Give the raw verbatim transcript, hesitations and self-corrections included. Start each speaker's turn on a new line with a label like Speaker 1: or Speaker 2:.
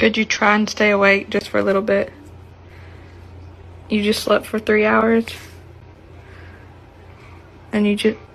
Speaker 1: Could you try and stay awake just for a little bit? You just slept for three hours? And you just